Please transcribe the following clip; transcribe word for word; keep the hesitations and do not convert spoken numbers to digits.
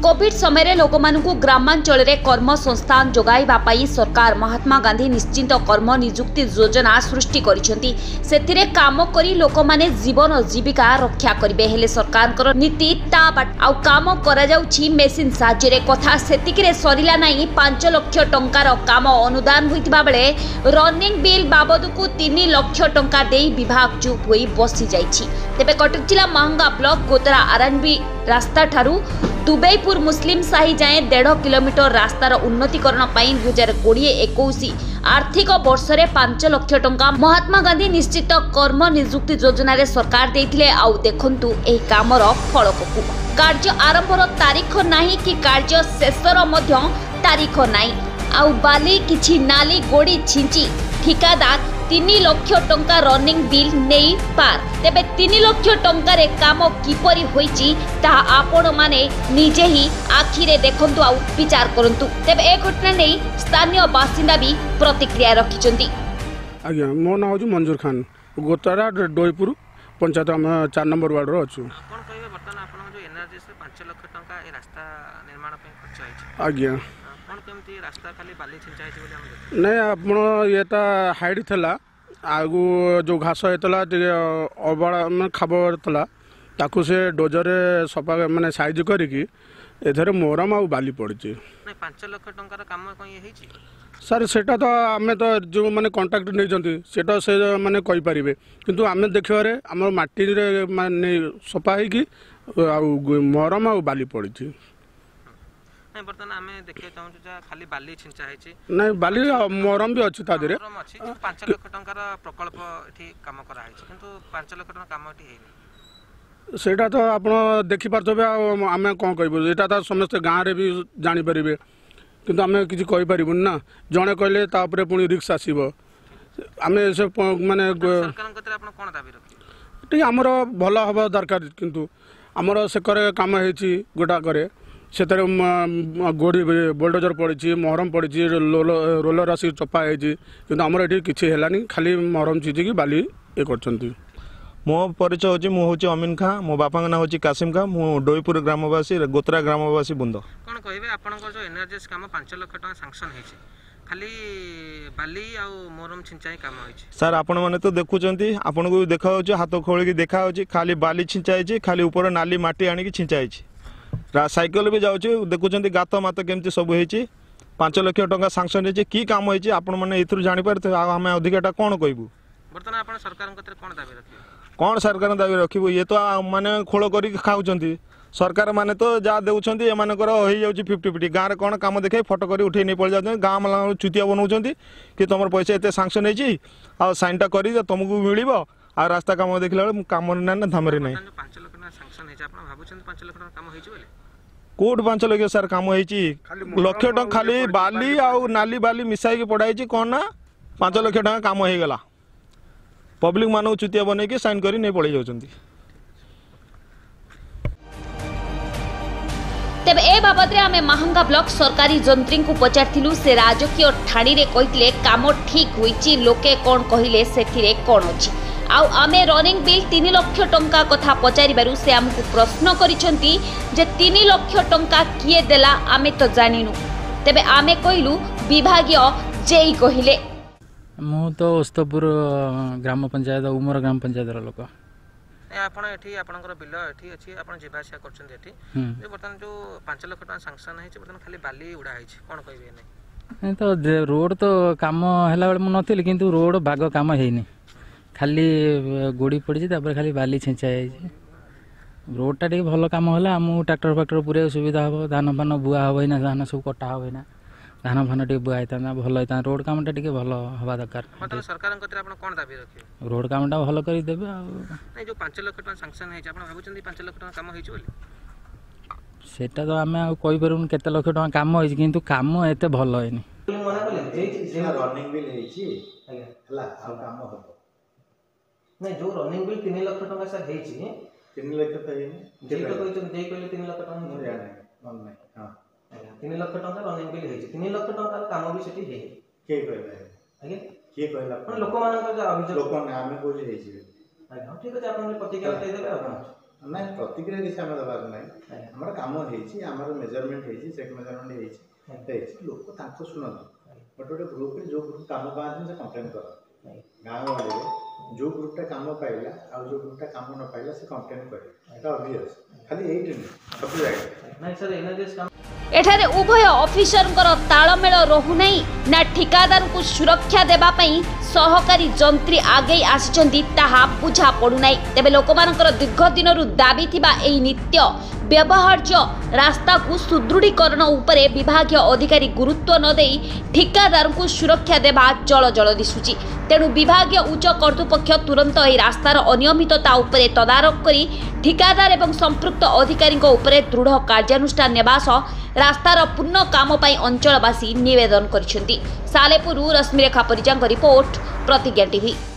Covid समय लोक मानू ग्रामांचल में कर्म संस्थान जोगाइबा पाई सरकार महात्मा गांधी निश्चिंत कर्म निजुक्ति योजना सृष्टि करिसेंती। सेथिरे काम करी लोक माने जीवन जीविका रक्षा करिवे। हेले सरकार नीति ता बाट आउ काम करा जाउछि मेसिन साहाय्य कथा सेतिकिरे सरिला नाही। पांच लाख टंकार काम अनुदान होइतिबा बेले रनिंग बिल बाबद को तीन लाख टंका देई विभाग चुप होई बसी जाइछि। तेबे कटक जिला महंगा ब्लॉक गोतरा आरएनबी रास्ता ठारू दुबईपुर मुस्लिम साही जाए डेढ़ किलोमीटर रास्तार उन्नतीकरण दुई हजार कोड़े एकुश आर्थिक वर्ष में पांच लाख टंका महात्मा गांधी निश्चित कर्म निजुक्ति योजना रे सरकार देथिले। आउ देखंतु एही कामर फलककु कार्य आरंभर तारीख नाही कि कार्य शेषर मध्य तारीख नाही। आउ बाली किछि नाली गोड़ी छिंची ठिकादार तीन लाख टंका रनिंग बिल नहीं पार। तेबे तीन लाख टंकार काम किपरि होईची ताहा आपण माने निजे ही आखिरे देखंतु आउ विचार करंतु। तेबे ए घटना नहीं स्थानीय बासिंदा भी प्रतिक्रिया रखिचंती। आज्ञा मो नाम हूँ मंजूर खान गोतारा डोईपुर पंचायत हम चार नंबर वार्ड रो अच्छु। कोन कहबे बर्तन आपन जो एनआरजी से पांच लाख टंका ए रास्ता निर्माण पे खर्च आइछ। आज्ञा कोन केमती रास्ता खाली बाली छिंचा आइछ बोली हम नहीं आपण येता हाइड थला आगु जो घास होतला अबड़ा मैं खाबर थला ताकू से डोजर सफा माने साइज करिकी एथरे मोरम आ बाली पड़ची। नहीं पांच लाख टंकार काम कोन ये हेची सर सेटा तो आमे तो जो माने कांटेक्ट नै जंती सेटा से माने कहि परिबे किंतु आमे देखिबारे हमर माटी रे माने सफा है कि आ मोरम आ बाली पड़ची। नहीं बर्तन आमे देखे चाहू जा खाली बाली छिंचा हेची नहीं बाली मोरम भी अछि ता देरे मोरम अछि पांच लाख टंकार प्रकल्प एठी काम करा हेची किंतु पांच लाख टंका काम एठी हेनी। सेटा तो आपण देखि परथबे आमे कोन कहबो एटा तो समस्त गां रे भी जानि परिबे किंतु आमे किछि कहि परिबुन ना जणे कहले ता ऊपर पुनी रिक्स आसीबो आमे से माने सरकार कतरे आपण कोन दाबी रखि ठीक हमर भलो हबो दरकार किंतु हमर से करे काम हेची गोटा करे से गोड़ी बोल्डोजर पड़ी महरम पड़ी रोलर आसी चपा है कि आमर ये किसी है खाली महरम चीज की बाली ये कर। मो परिचय होची मु होची अमीन खां मो बापा ना होची कासिम खां मु डोईपुर ग्रामवासी गोतरा ग्रामवासी बुंद। कोन कहबे आपनकर जो एनआरजीएस काम पांच लाख टका सैंक्शन हेची खाली बाली आ मोरम छिंचाई काम होइची। सर आपण माने तो देखुचंती आपण को देखा होची हाथ खोल के देखा होची खाली बाली छिंचाई खाली ऊपर नाली माटी आनी की छिंचाई साइकेल भी जाऊँ देखुं गात मात केमती सब होती पांच लाख टंका सांक्शन होती कि कम होती आपण मैंने ये जापर आम अधिकटा कौन कहूँ बर्तमान आप सरकार कौन दाबी रख कौन सरकार दाबी रखू ये तो माने खोल कर खाऊँ सरकार माने तो जहाँ देउछंती ए मानकर हो जाउची फिफ्टी फिफ्टी गाँव में कौन काम देखे फटो कर उठे नहीं पड़ जाते गाँव माला चुतिया बनाऊँ कि तुम पैसा एत सांक्शन होती आ साइनटा कर तुमको मिल आ रास्ता काम देखला कम ना ना धामरे ना कोट पांच लाख सर काम होती लक्ष टका खाली बाली आउ नाली बाली मिसाई पढ़ाई कौन ना पांच लाख टका काम हो गला पब्लिक मानक चुतिया बन के साइन कर नहीं पड़े जाउछंती। तेबे ए बाबद आमे महंगा ब्लॉक सरकारी जंत्री को पचारथिलु से राजकीय ठाणी रे कहितले काम ठीक होईची लोके कोन कहिले सेथिरे कोन अछि आउ आमे रनिंग बिल तीन लाख टंका कथा पचारिबारु से हमकु प्रश्न करिसंती जे तीन लाख टंका किए देला आमे तो जानिनु। तेबे आमे कहिलु विभागीय जेई कहिले मु तो ओस्तपुर ग्राम पंचायत उमर ग्राम पंचायत रो लोक आपण एठी आपनकर बिल एठी अछि आपण जिबासिया करछन एठी जे बर्तन जो पांच लाख टका सैंक्शन है बर्तन खाली बाली उडा है कोन कहबे नै तो रोड तो काम हैला बेले मु नथिल किंतु रोड बाग काम हेनी खाली गोड़ी पड़ी खाली बाली छिंचा रोडटा टे भल कम है आम ट्रैक्टर फैक्टर पूरे सुविधा हम धान फान बुआ हम ना धान सब कटा हम ना धान फान टे बुआ होता भल होता रोड काम टे भल हवा दरकार रोड काम भल करदे जो पांच लाख टका सैंक्शन है पांच लाख टका काम सेटा तो आम कहीपर केते लक्ष टका काम हो किंतु काम एत भल है नहीं जो रनिंग बिल तीन लाख टका सर हेची तीन लाख तो हेनी जे तो कहते जे कहले तीन लाख टका नहीं जाने मन नहीं हां तीन लाख टका रनिंग बिल हेची तीन लाख टका काम भी सेठी हे के कहला आगे के कहला लोक मान जो अभियोग लोक ने आमे कोली हेची आगे ठीक है आपण प्रतिक्रिया दे देबे आपण ନାଇଁ ପ୍ରତିକ୍ରିୟା କିଛି ଆମେ ଦେବାର ନାହିଁ ଆମର କାମ ହେଇଛି ଆମର ମେଜରମେଣ୍ଟ ହେଇଛି ଚେକ୍ ମେଜରମେଣ୍ଟ ହେଇଛି ହେଇଛି ଲୋକ ତାଙ୍କୁ ଶୁଣନ୍ତୁ ଗୋଟେ ଗୋଟେ ଗ୍ରୁପରେ ଯେଉଁ ଗ୍ରୁପ କାମ ପାଆନ୍ତି ସେ କମ୍ପ୍ଲେନ୍ କରନ୍ତି ଗାଁ ଗହଳିରେ ଯେଉଁ ଗ୍ରୁପଟା କାମ ପାଇଲା ଆଉ ଯେଉଁ ଗ୍ରୁପଟା କାମ ନ ପାଇଲା ସେ କମ୍ପ୍ଲେନ୍ କରିବେ ଏଇଟା ଅଭିୟସ୍ ଖାଲି ଏଇଠି ନୁହେଁ ସବୁ ଜାଗାରେ ନାଇଁ ସାର୍ ଏନର୍ଜି ଏଠାରେ ଉଭୟ ଅଫିସରଙ୍କର ତାଳମେଳ ରହୁନାହିଁ ନା ଠିକାଦାରଙ୍କୁ ସୁରକ୍ଷା ଦେବା ପାଇଁ ସହକାରୀ ଯନ୍ତ୍ରୀ ଆଗେଇ ଆସିଛନ୍ତି ତାହା ବୁଝା ପଡୁନାହିଁ। ତେବେ ଲୋକମାନଙ୍କର ଦୀର୍ଘ ଦିନରୁ ଦାବି ଥିବା ଏହି ନିତ୍ୟ ବ୍ୟବହାର୍ଯ୍ୟ ରାସ୍ତାକୁ ସୁଦୃଢ଼ୀକରଣ ଉପରେ ବିଭାଗୀୟ ଅଧିକାରୀ ଗୁରୁତ୍ୱ ନ ଦେଇ ଠିକାଦାରଙ୍କୁ ସୁରକ୍ଷା ଦେବା ଜଳଜଳ ଦିଶୁଛି। ତେଣୁ ବିଭାଗୀୟ ଉଚ୍ଚ କର୍ତ୍ତୃପକ୍ଷ ତୁରନ୍ତ ଏହି ରାସ୍ତାର ଅନିୟମିତତା ଉପରେ ତଦାରଖ କରି ଠିକାଦାର ଏବଂ ସମ୍ପୃକ୍ତ ଅଧିକାରୀଙ୍କ ଉପରେ ଦୃଢ଼ କାର୍ଯ୍ୟାନୁଷ୍ଠାନ ନେବା ସହ ରାସ୍ତାର ପୂର୍ଣ୍ଣ କାମ ପାଇଁ ଅଞ୍ଚଳବାସୀ ନିବେଦନ କରିଛନ୍ତି। ସାଲେପୁରରୁ ରଶ୍ମିରେଖା ପରିଜାଙ୍କ ରିପୋର୍ଟ ପ୍ରତିଜ୍ଞା ଟିଭି।